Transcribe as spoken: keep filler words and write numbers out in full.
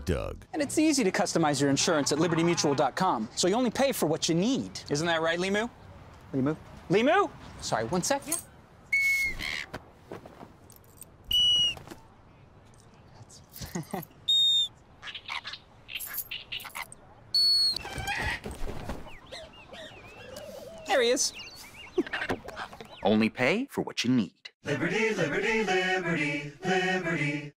Doug. And it's easy to customize your insurance at liberty mutual dot com, so you only pay for what you need. Isn't that right, LiMu? LiMu? LiMu? Sorry, one sec. Yeah. There he is. Only pay for what you need. Liberty, liberty, liberty, liberty.